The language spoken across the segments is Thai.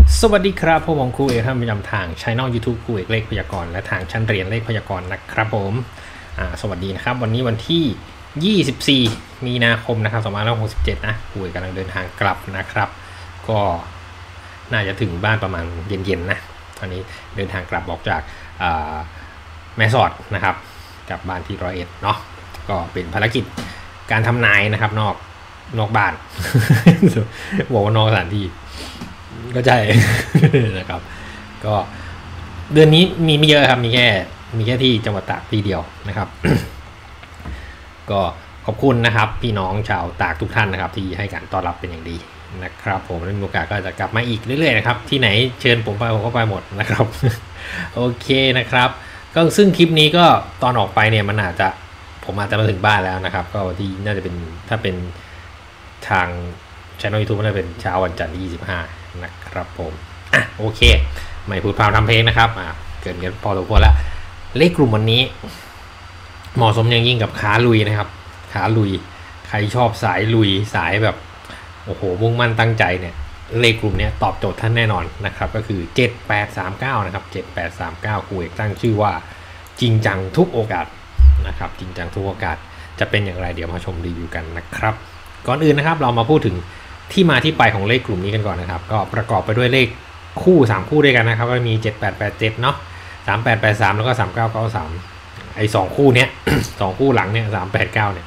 สวัสดีครับผมครูเอกท่านประจำทางช่อง YouTube ครูเอกเลขพยากรณ์และทางชั้นเรียนเลขพยากรณ์นะครับผมสวัสดีนะครับวันนี้วันที่24มีนาคมนะครับ2567นะครูเอกกำลังเดินทางกลับนะครับก็น่าจะถึงบ้านประมาณเย็นๆนะตอนนี้เดินทางกลับออกจากแม่สอดนะครับกลับบ้านที่101เนาะก็เป็นภารกิจการทำนายนะครับนอกบ้าน บอกว่านอกสถานที่ก็ใช่ นะครับก็เดือนนี้มีไม่เยอะครับมีแค่ที่จังหวัดตากที่เดียวนะครับ ก็ขอบคุณนะครับพี่น้องชาวตากทุกท่านนะครับที่ให้การต้อนรับเป็นอย่างดีนะครับผมในโอกาสก็จะกลับมาอีกเรื่อยๆนะครับที่ไหนเชิญผมไปผมก็ไปหมดนะครับ โอเคนะครับก็ซึ่งคลิปนี้ก็ตอนออกไปเนี่ยมันผมอาจจะมาถึงบ้านแล้วนะครับก็ที่น่าจะเป็นถ้าเป็นทางช่อง YouTube น่าจะเป็นเช้าวันจันทร์ที่25นะครับผมโอเคไม่พูดพร่ำทำเพลงนะครับเกินกันพอสมควรแล้วเลขกลุ่มวันนี้เหมาะสมอย่างยิ่งกับขาลุยนะครับขาลุยใครชอบสายลุยสายแบบโอ้โหมุ่งมั่นตั้งใจเนี่ยเลขกลุ่มนี้ตอบโจทย์ท่านแน่นอนนะครับก็คือ7839นะครับ7839ครูเอกตั้งชื่อว่าจริงจังทุกโอกาสนะครับจริงจังทุกโอกาสจะเป็นอย่างไรเดี๋ยวมาชมรีวิวกันนะครับก่อนอื่นนะครับเรามาพูดถึงที่มาที่ไปของเลขกลุ่มนี้กันก่อนนะครับก็ประกอบไปด้วยเลขคู่3คู่ด้วยกันนะครับก็มี7887เนาะ3883แล้วก็3993ไอ้2คู่เนี้ย 2คู่หลังเนี่ย389เนี่ย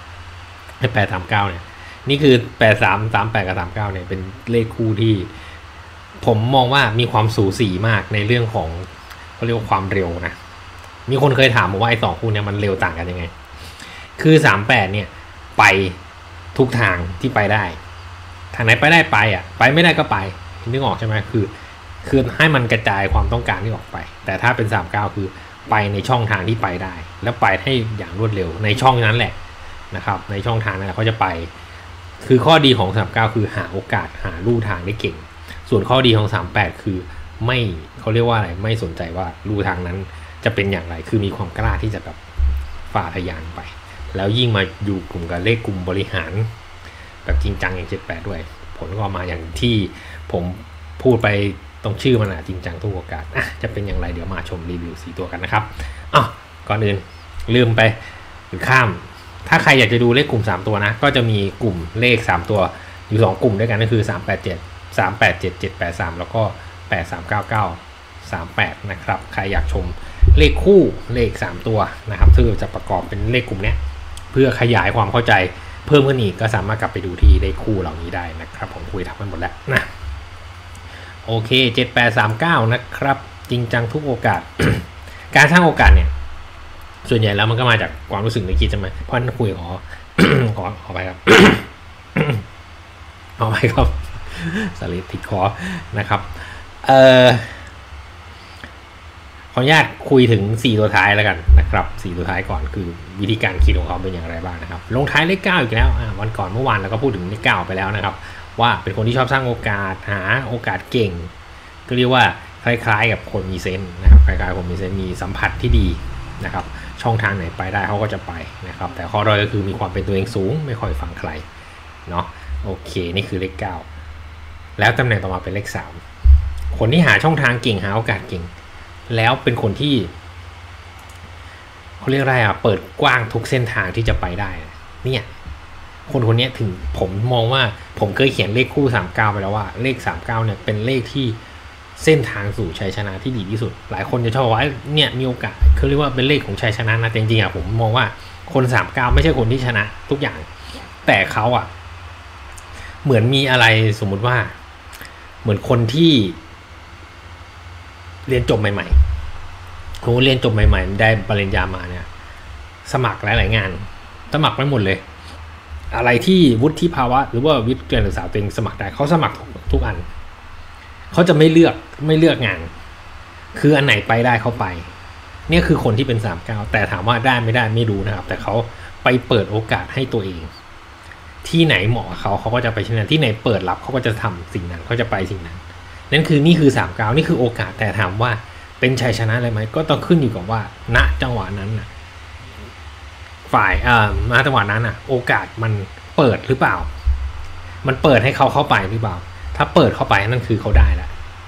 839เนี่ยนี่คือ8338กับ39เนี่ยเป็นเลขคู่ที่ผมมองว่ามีความสูสีมากในเรื่องของเขาเรียกว่าความเร็วนะมีคนเคยถามผมว่าไอ้2คู่เนี่ยมันเร็วต่างกันยังไงคือ38เนี่ยไปทุกทางที่ไปได้ทางไหนไปได้ไปไม่ได้ก็ไปนึกออกใช่ไหมคือให้มันกระจายความต้องการที่ออกไปแต่ถ้าเป็น39คือไปในช่องทางที่ไปได้แล้วไปให้อย่างรวดเร็วในช่องนั้นแหละนะครับในช่องทางนั้นเขาจะไปคือข้อดีของ39คือหาโอกาสหาลู่ทางได้เก่งส่วนข้อดีของ38คือไม่เขาเรียกว่าอะไรไม่สนใจว่าลู่ทางนั้นจะเป็นอย่างไรคือมีความกล้าที่จะแบบฝ่าทะยานไปแล้วยิ่งมาอยู่กลุ่มกับเลขกลุ่มบริหารแบบจริงจังอย่าง78ด้วยผลก็ออกมาอย่างที่ผมพูดไปตรงชื่อมันจริงจังทุกโอกาสจะเป็นอย่างไรเดี๋ยวมาชมรีวิว4ตัวกันนะครับก่อนอื่นลืมไปหรือข้ามถ้าใครอยากจะดูเลขกลุ่ม3ตัวนะก็จะมีกลุ่มเลข3ตัวอยู่2กลุ่มด้วยกันก็คือ387 387 783แล้วก็839938นะครับใครอยากชมเลขคู่เลข3ตัวนะครับที่จะประกอบเป็นเลขกลุ่มนี้เพื่อขยายความเข้าใจเพิ่มขึ้นอีกก็สามารถกลับไปดูที่เลขคู่เหล่านี้ได้นะครับผมคุยทักไปหมดแล้วนะโอเค7839นะครับจริงจังทุกโอกาส การสร้างโอกาสเนี่ยส่วนใหญ่แล้วมันก็มาจากความรู้สึกในคิดใช่ไหมเพราะนั่นคุยขอไปครับ เอาไปครับสลิดติดคอนะครับขออนุญาตคุยถึง4ตัวท้ายแล้วกันนะครับ4ตัวท้ายก่อนคือวิธีการคิดของเขาเป็นอย่างไรบ้างนะครับลงท้ายเลข9อีกแล้ววันก่อนเมื่อวานเราก็พูดถึงเลข9ไปแล้วนะครับว่าเป็นคนที่ชอบสร้างโอกาสหาโอกาสเก่งก็เรียกว่าคล้ายๆกับคนมีเซนส์นะครับคล้ายๆคนมีเซนส์มีสัมผัสที่ดีนะครับช่องทางไหนไปได้เขาก็จะไปนะครับแต่ข้อด้อยก็คือมีความเป็นตัวเองสูงไม่ค่อยฟังใครเนาะโอเคนี่คือเลข9แล้วตำแหน่งต่อมาเป็นเลข3คนที่หาช่องทางเก่งหาโอกาสเก่งแล้วเป็นคนที่เขาเรียกอะไรเปิดกว้างทุกเส้นทางที่จะไปได้เนี่ยคนนี้ถึงผมมองว่าผมเคยเขียนเลขคู่39ไปแล้วว่าเลข39เนี่ยเป็นเลขที่เส้นทางสู่ชัยชนะที่ดีที่สุดหลายคนจะชอบว่าเนี่ยมีโอกาสเขาเรียกว่าเป็นเลขของชัยชนะนะแต่จริงๆผมมองว่าคน39ไม่ใช่คนที่ชนะทุกอย่างแต่เขาเหมือนมีอะไรสมมุติว่าเหมือนคนที่เรียนจบใหม่ๆผมเรียนจบใหม่ๆได้ปริญญามาเนี่ยสมัครหลายๆงานสมัครไปหมดเลยอะไรที่วุฒิภาวะหรือว่าวิทยาการศึกษาตัวเองสมัครได้เขาสมัครทุกอันเขาจะไม่เลือกงานคืออันไหนไปได้เขาไปเนี่ยคือคนที่เป็น39แต่ถามว่าได้ไม่ได้ไม่รู้นะครับแต่เขาไปเปิดโอกาสให้ตัวเองที่ไหนเหมาะเขาก็จะไปที่นั่นที่ไหนเปิดรับเขาก็จะทำสิ่งนั้นเขาจะไปสิ่งนั้นนี่คือ39นี่คือโอกาสแต่ถามว่าเป็นชัยชนะอะไรไหมก็ต้องขึ้นอยู่กับว่าณจังหวะนั้นฝ่ายณจังหวะนั้นโอกาสมันเปิดหรือเปล่ามันเปิดให้เขาเข้าไปหรือเปล่าถ้าเปิดเข้าไปนั่นคือเขาได้แล้ว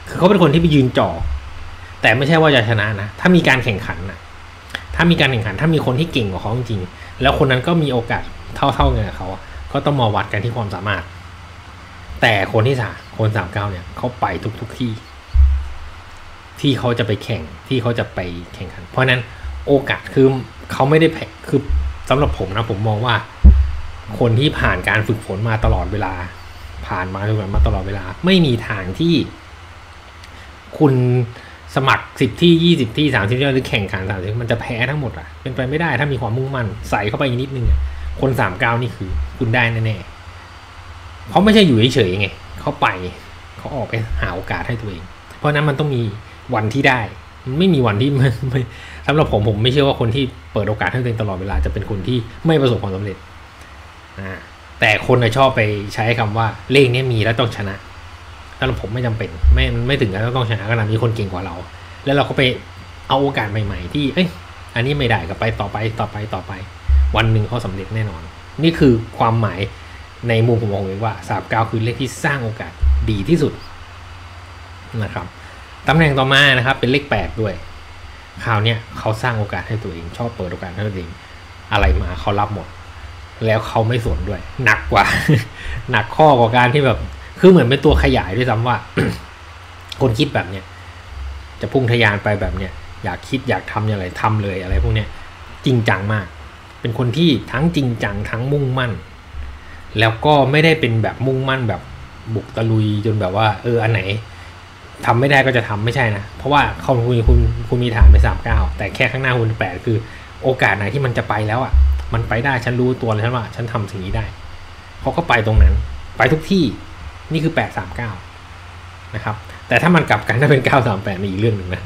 คือเขาเป็นคนที่ไปยืนจ่อแต่ไม่ใช่ว่าจะชนะนะถ้ามีการแข่งขันนะถ้ามีการแข่งขันถ้ามีคนที่เก่งกว่าเขาจริงๆแล้วคนนั้นก็มีโอกาสเท่าๆกันกับเขาก็ต้องมาวัดกันที่ความสามารถแต่คนที่คน39เนี่ยเขาไปทุกที่เขาจะไปแข่งที่เขาจะไปแข่งขันเพราะนั้นโอกาสคือเขาไม่ได้คือสำหรับผมนะผมมองว่าคนที่ผ่านการฝึกฝนมาตลอดเวลาผ่านมาตลอดเวลาไม่มีทางที่คุณสมัคร10ที่20ที่30ที่หรือแข่งขัน30มันจะแพ้ทั้งหมดอ่ะเป็นไปไม่ได้ถ้ามีความมุ่งมั่นใส่เข้าไปอีกนิดนึงคน39นี่คือคุณได้แน่ๆเขาไม่ใช่อยู่เฉยๆไงเขาไปเขาออกไปหาโอกาสให้ตัวเองเพราะนั้นมันต้องมีวันที่ได้ไม่มีวันที่ไม่สำหรับผมไม่เชื่อว่าคนที่เปิดโอกาสให้ตัวเองตลอดเวลาจะเป็นคนที่ไม่ประสบความสำเร็จแต่คนชอบไปใช้คำว่าเลขนี้มีแล้วต้องชนะสำหรับผมไม่จำเป็นไม่ถึงกับต้องชนะขนาดมีคนเก่งกว่าเราแล้วเราก็ไปเอาโอกาสใหม่ๆที่อันนี้ไม่ได้ก็ไปต่อไปวันหนึ่งเขาสำเร็จแน่นอนนี่คือความหมายในมุมผมมองเองว่า39คือเลขที่สร้างโอกาสดีที่สุดนะครับตำแหน่งต่อมานะครับเป็นเลข8ด้วยคราวนี้เขาสร้างโอกาสให้ตัวเองชอบเปิดโอกาสให้ตัวเองอะไรมาเขารับหมดแล้วเขาไม่สนด้วยหนักกว่า หนักข้อกว่าการที่แบบคือเหมือนเป็นตัวขยายด้วยซ้ำว่า คนคิดแบบเนี้ยจะพุ่งทะยานไปแบบเนี้ยอยากคิดอยากทำอะไรทำเลยอะไรพวกเนี้ยจริงจังมากเป็นคนที่ทั้งจริงจังทั้งมุ่งมั่นแล้วก็ไม่ได้เป็นแบบมุ่งมั่นแบบบุกตะลุยจนแบบว่าอันไหนทำไม่ได้ก็จะทำไม่ใช่นะเพราะว่าคุณมีฐานไป39แต่แค่ข้างหน้าคุณ8คือโอกาสไหนที่มันจะไปแล้วอ่ะมันไปได้ฉันรู้ตัวแล้วว่าฉันทำสิ่งนี้ได้เขาก็ไปตรงนั้นไปทุกที่นี่คือ839นะครับแต่ถ้ามันกลับกันถ้าเป็น938นี่อีกเรื่องหนึ่งนะ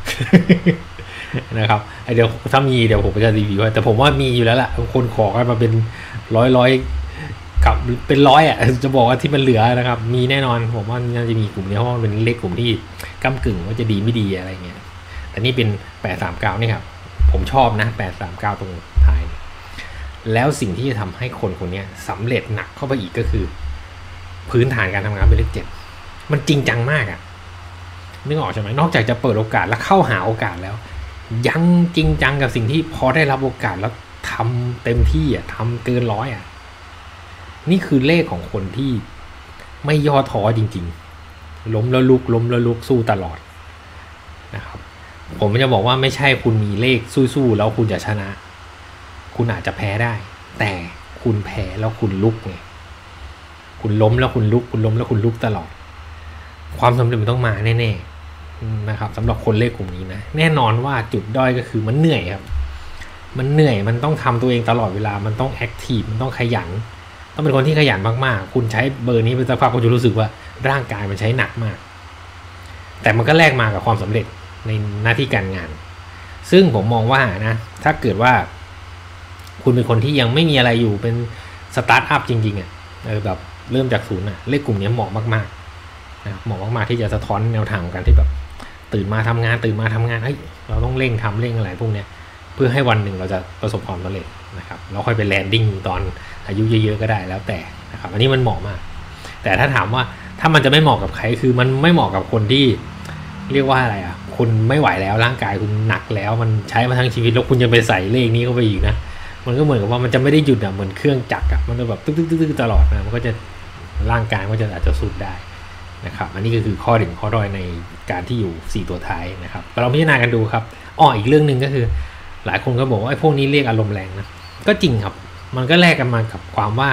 นะครับเดี๋ยวถ้ามีเดี๋ยวผมจะรีวิวแต่ผมว่ามีอยู่แล้วล่ะคนขอกันมาเป็นร้อยกับเป็นร้อยอ่ะจะบอกว่าที่มันเหลือนะครับมีแน่นอนผมว่าน่าจะมีกลุ่มนี้เพราะมันเป็นเลขกลุ่มที่ก้ำกึ่งว่าจะดีไม่ดีอะไรเงี้ยแต่นี่เป็น839นี่ครับผมชอบนะ839ตรงท้ายแล้วสิ่งที่จะทำให้คนคนนี้สำเร็จหนักเข้าไปอีกก็คือพื้นฐานการทำงานเป็นเลข7มันจริงจังมากอ่ะนึกออกใช่ไหมนอกจากจะเปิดโอกาสแล้วเข้าหาโอกาสแล้วยังจริงจังกับสิ่งที่พอได้รับโอกาสแล้วทำเต็มที่อ่ะทำเกินร้อยอ่ะนี่คือเลขของคนที่ไม่ย่อท้อจริงๆล้มแล้วลุกสู้ตลอดนะครับผมจะบอกว่าไม่ใช่คุณมีเลขสู้ๆแล้วคุณจะชนะคุณอาจจะแพ้ได้แต่คุณแพ้แล้วคุณลุกไงคุณล้มแล้วคุณลุกคุณล้มแล้วคุณลุกตลอดความสำเร็จมันต้องมาแน่ๆนะครับสำหรับคนเลขกลุ่มนี้นะแน่นอนว่าจุดด้อยก็คือมันเหนื่อยครับมันเหนื่อยมันต้องทำตัวเองตลอดเวลามันต้องแอคทีฟมันต้องขยันต้องเป็นคนที่ขยันมากๆคุณใช้เบอร์นี้เป็นสักพักคุณจะรู้สึกว่าร่างกายมันใช้หนักมากแต่มันก็แลกมากับความสำเร็จในหน้าที่การงานซึ่งผมมองว่านะถ้าเกิดว่าคุณเป็นคนที่ยังไม่มีอะไรอยู่เป็นสตาร์ทอัพจริงๆอ่ะแบบเริ่มจากศูนย์อ่ะเลขกลุ่มนี้เหมาะมากๆนะเหมาะมากๆที่จะสะท้อนแนวทางกันที่แบบตื่นมาทำงานเฮ้ยเราต้องเร่งอะไรพวกเนี้ยเพื่อให้วันหนึ่งเราจะประสบความสำเร็จนะครับเราค่อยไปแลนดิ้งตอนอายุเยอะๆก็ได้แล้วแต่นะครับอันนี้มันเหมาะมากแต่ถ้าถามว่าถ้ามันจะไม่เหมาะกับใครคือมันไม่เหมาะกับคนที่เรียกว่าอะไรอ่ะคุณไม่ไหวแล้วร่างกายคุณหนักแล้วมันใช้มาทั้งชีวิตแล้วคุณจะไปใส่เลขนี้เข้าไปอีกนะมันก็เหมือนกับว่ามันจะไม่ได้หยุดอ่ะเหมือนเครื่องจักรอ่ะมันจะแบบตึ๊กตลอดนะมันก็จะร่างกายมันจะอาจจะสุดได้นะครับอันนี้ก็คือข้อเด่นข้อด้อยในการที่อยู่4ตัวท้ายนะครับเราพิจารณากันดูครับอีกเรื่องนึงก็คือหลายคนก็บอกว่าไอ้พวกนี้เรียกอารมณ์แรงนะก็จริงครับมันก็แลกกันมากับความว่า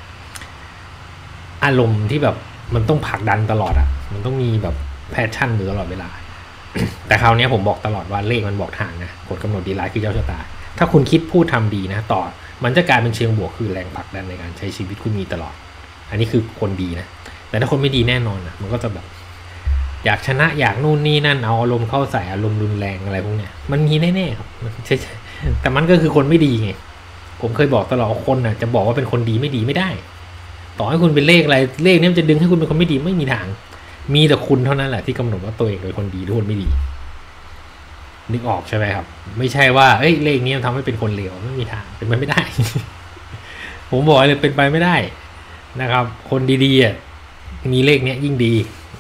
อารมณ์ที่แบบมันต้องผลักดันตลอดอ่ะมันต้องมีแบบแพชชั่นอยู่ตลอดเวลา แต่คราวนี้ผมบอกตลอดว่าเลขมันบอกทางนะกฎกำหนดดีไลน์คือเจ้าชะตาถ้าคุณคิดพูดทำดีนะต่อมันจะกลายเป็นเชิงบวกคือแรงผลักดันในการใช้ชีวิตคุณมีตลอดอันนี้คือคนดีนะแต่ถ้าคนไม่ดีแน่นอนนะมันก็จะแบบอยากชนะอยากนู่นนี่นั่นเอาอารมณ์เข้าใส่อารมณ์รุนแรงอะไรพวกเนี้ยมันมีแน่ๆครับใช่แต่มันก็คือคนไม่ดีไงผมเคยบอกตลอดคนน่ะจะบอกว่าเป็นคนดีไม่ดีไม่ได้ต่อให้คุณเป็นเลขอะไรเลขนี้มันจะดึงให้คุณเป็นคนไม่ดีไม่มีทางมีแต่คุณเท่านั้นแหละที่กำหนดว่าตัวเองเป็นคนดีหรือคนไม่ดีนึกออกใช่ไหมครับไม่ใช่ว่าเลขนี้ทำให้เป็นคนเลวไม่มีทางเป็นไปไม่ได้ ผมบอกเลยเป็นไปไม่ได้นะครับคนดีๆมีเลขนี้ยิ่งดี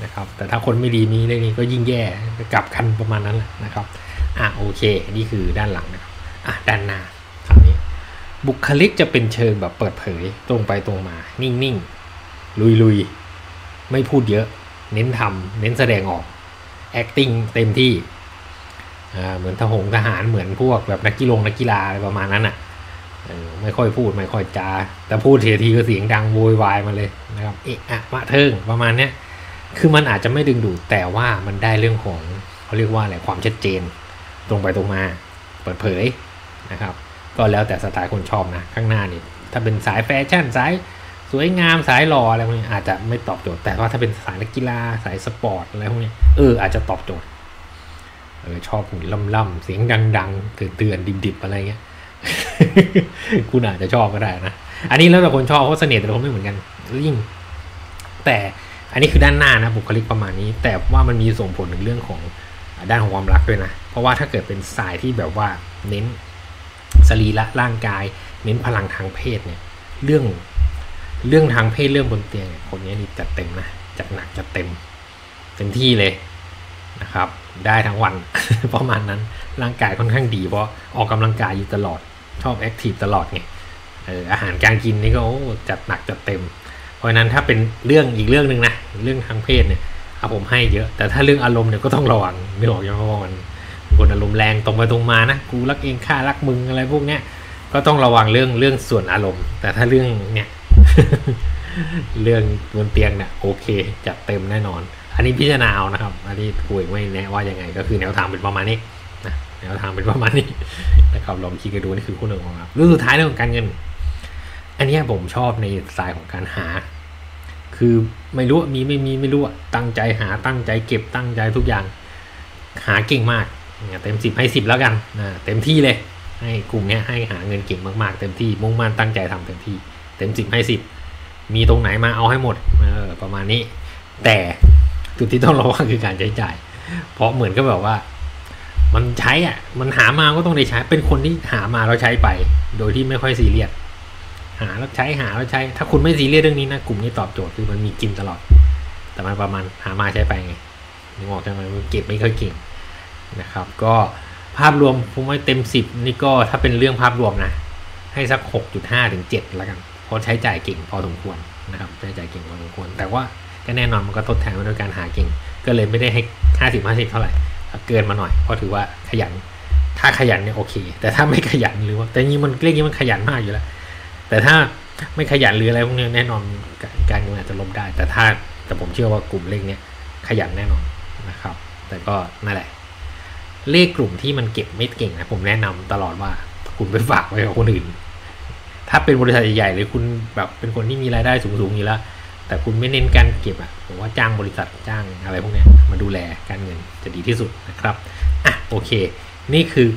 นะครับแต่ถ้าคนไม่ดีมีเรื่องนี้ก็ยิ่งแย่กลับกันประมาณนั้นแหละนะครับโอเคนี่คือด้านหลังนะครับด้านหน้าคำนี้บุคลิกจะเป็นเชิงแบบเปิดเผยตรงไปตรงมานิ่งๆลุยๆไม่พูดเยอะเน้นทำเน้นแสดงออก acting เต็มที่เหมือนทหารเหมือนพวกแบบนักกีฬาอะไรประมาณนั้นไม่ค่อยพูดไม่ค่อยจาแต่พูดทีก็เสียงดังโวยวายมาเลยนะครับมะเทิงประมาณนี้คือมันอาจจะไม่ดึงดูดแต่ว่ามันได้เรื่องของเขาเรียกว่าอะไรความชัดเจนตรงไปตรงมาเปิดเผยนะครับก็แล้วแต่สไตล์คนชอบนะข้างหน้านี่ถ้าเป็นสายแฟชั่นสายสวยงามสายหล่ออะไรพวกนี้อาจจะไม่ตอบโจทย์แต่ว่าถ้าเป็นสายนักกีฬาสายสปอร์ตอะไรพวกนี้อาจจะตอบโจทย์ชอบหุ่นล่ำๆเสียงดังๆเตือนดิบๆอะไรเงี้ย คุณอาจจะชอบก็ได้นะอันนี้แล้วแต่คนชอบเพราะเสน่ห์แต่ละคนไม่เหมือนกันยิ่งแต่อันนี้คือด้านหน้านะบุคลิกประมาณนี้แต่ว่ามันมีส่งผลถึงเรื่องของด้านของความรักด้วยนะเพราะว่าถ้าเกิดเป็นสายที่แบบว่าเน้นสรีระร่างกายเน้นพลังทางเพศเนี่ยเรื่องทางเพศเรื่องบนเตียงคนนี้นี่จัดเต็มนะจัดหนักจัดเต็มที่เลยนะครับได้ทั้งวัน ประมาณนั้นร่างกายค่อนข้างดีเพราะออกกำลังกายอยู่ตลอดชอบแอคทีฟตลอดไงอาหารการกินนี่ก็จัดหนักจัดเต็มเพราะฉะนั้นถ้าเป็นเรื่องอีกเรื่องนึงนะเรื่องทางเพศเนี่ยผมให้เยอะแต่ถ้าเรื่องอารมณ์เนี่ยก็ต้องระวังไม่บอกยังว่ามันคนอารมณ์แรงตรงไปตรงมานะกูรักเองข้ารักมึงอะไรพวกเนี้ยก็ต้องระวังเรื่องส่วนอารมณ์แต่ถ้าเรื่องเนี่ย เรื่องบนเตียงเนี่ยโอเคจัดเต็มแน่นอนอันนี้พิจารณาเอานะครับอันนี้คุยไม่แน่ว่ายังไงก็คือแนวทางเป็นประมาณนี้นะแนวทางเป็นประมาณนี้นะครับลองคิดกันดูนี่คือคู่หนึ่งครับเรื่องสุดท้ายเรื่องของการเงินอันนี้ผมชอบในสายของการหาคือไม่รู้มีไม่มีไม่รู้ตั้งใจหาตั้งใจเก็บตั้งใจทุกอย่างหาเก่งมากเต็ม10ให้10แล้วกันเต็มที่เลยให้กลุ่มนี้ให้หาเงินเก่งมากๆเต็มที่มุ่งมั่นตั้งใจทำเต็มที่เต็ม10ให้10มีตรงไหนมาเอาให้หมดประมาณนี้แต่จุดที่ต้องระวังคือการใช้จ่ายเพราะเหมือนก็แบบว่ามันใช้มันหามาก็ต้องได้ใช้เป็นคนที่หามาแล้วใช้ไปโดยที่ไม่ค่อยซีเรียสหาแล้วใช้ถ้าคุณไม่ซีเรียสเรื่องนี้นะกลุ่มนี้ตอบโจทย์คือมันมีกินตลอดแต่มันประมาณหามาใช้ไปไงนึกออกใช่ไหมมันเก็บไม่ค่อยเก่งนะครับก็ภาพรวมผมให้เต็ม10นี่ก็ถ้าเป็นเรื่องภาพรวมนะให้สัก 6.5 ถึง 7แล้วกันเพราะใช้จ่ายเก่งพอสมควรนะครับใช้จ่ายเก่งพอสมควรแต่ว่าก็แน่นอนมันก็ทดแทนมาด้วยการหาเก่งก็เลยไม่ได้ให้50-50เท่าไหร่เกินมาหน่อยเพราะถือว่าขยันถ้าขยันเนี่ยโอเคแต่ถ้าไม่ขยันหรือว่าแต่นี้มันเรื่องนี้มันขยันมากอยู่แล้วแต่ถ้าไม่ขยันหรืออะไรพวกนี้แน่นอนการเงินอาจจะล้มได้แต่ผมเชื่อว่ากลุ่มเลขเนี้ยขยันแน่นอนนะครับแต่ก็นั่นแหละเลขกลุ่มที่มันเก็บไม่เก่งนะผมแนะนำตลอดว่าคุณไปฝากไว้กับคนอื่นถ้าเป็นบริษัทใหญ่ๆหรือคุณแบบเป็นคนที่มีรายได้สูงๆอยู่แล้วแต่คุณไม่เน้นการเก็บผมว่าจ้างบริษัทจ้างอะไรพวกนี้มาดูแลการเงินจะดีที่สุดนะครับโอเคนี่คือ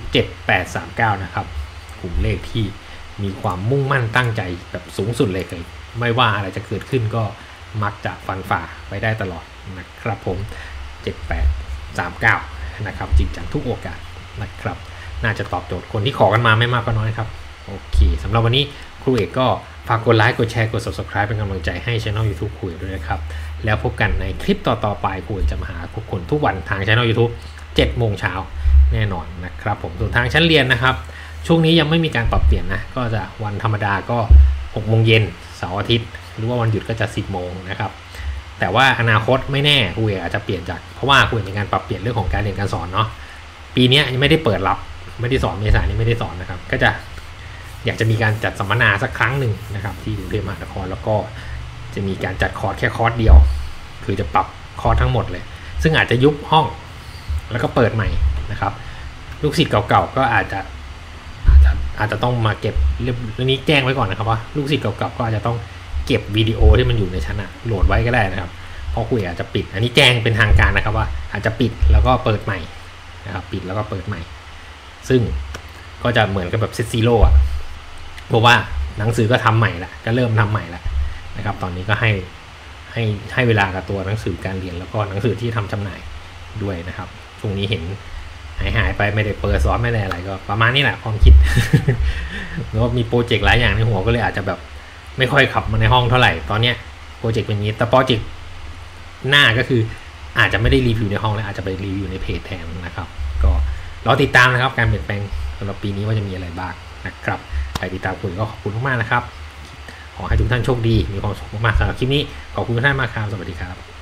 7839นะครับกลุ่มเลขที่มีความมุ่งมั่นตั้งใจแบบสูงสุดเลยไม่ว่าอะไรจะเกิดขึ้นก็มักจะฟันฝ่าไปได้ตลอดนะครับผม7839นะครับจริงจังทุกโอกาสนะครับน่าจะตอบโจทย์คนที่ขอกันมาไม่มากก็น้อยครับโอเคสำหรับวันนี้ครูเอกก็ฝากกดไลค์กดแชร์กด Subscribe เป็นกำลังใจให้ Channel YouTube ครูเอกด้วยนะครับแล้วพบกันในคลิปต่อๆไปครูเอกจะมาหาทุกคนทุกวันทาง Channel YouTube 7 โมงเช้าแน่นอนนะครับผมส่วนทางชั้นเรียนนะครับช่วงนี้ยังไม่มีการปรับเปลี่ยนนะก็จะวันธรรมดาก็6 โมงเย็นเสาร์อาทิตย์หรือว่าวันหยุดก็จะ10 โมงนะครับแต่ว่าอนาคตไม่แน่ครูเอกอาจจะเปลี่ยนจากเพราะว่าครูเอกมีการปรับเปลี่ยนเรื่องของการเรียนการสอนเนาะปีนี้ยังไม่ได้เปิดรับไม่ได้สอนเมษายนนี้ไม่ได้สอนนะครับก็จะอยากจะมีการจัดสัมมนาสักครั้งหนึ่งนะครับที่กรุงเทพมหานครแล้วก็จะมีการจัดคอร์สแค่คอร์สเดียวคือจะปรับคอร์สทั้งหมดเลยซึ่งอาจจะยุบห้องแล้วก็เปิดใหม่นะครับลูกศิษย์เก่าๆก็อาจจะต้องมาเก็บเรื่องนี้แจ้งไว้ก่อนนะครับว่าลูกศิษย์เก่าๆก็อาจจะต้องเก็บวิดีโอที่มันอยู่ในชั้นโหลดไว้ก็ได้นะครับเพราะครูอาจจะปิดอันนี้แจ้งเป็นทางการนะครับว่าอาจจะปิดแล้วก็เปิดใหม่นะครับปิดแล้วก็เปิดใหม่ซึ่งก็จะเหมือนกับแบบเซตซีโร่เพราะว่าหนังสือก็ทำใหม่ละก็เริ่มทำใหม่ละนะครับตอนนี้ก็ให้เวลากับตัวหนังสือการเรียนแล้วก็หนังสือที่ทำจำหน่ายด้วยนะครับช่วงนี้เห็นหายไปไม่ได้เปิดสอนไม่ได้อะไรก็ประมาณนี้แหละความคิด แล้วมีโปรเจกต์หลายอย่างในหัวก็เลยอาจจะแบบไม่ค่อยขับมาในห้องเท่าไหร่ตอนเนี้ยโปรเจกต์เป็นนี้แต่โปรเจกต์หน้าก็คืออาจจะไม่ได้รีวิวในห้องแล้วอาจจะไปรีวิวในเพจแทนนะครับก็รอติดตามนะครับการเปลี่ยนแปลงสำหรับปีนี้ว่าจะมีอะไรบ้างนะครับใครติดตามคุยก็ขอบคุณมากๆนะครับขอให้ทุกท่านโชคดีมีความสุขมากๆสำหรับคลิปนี้ขอบคุณทุกท่านมากครับสวัสดีครับ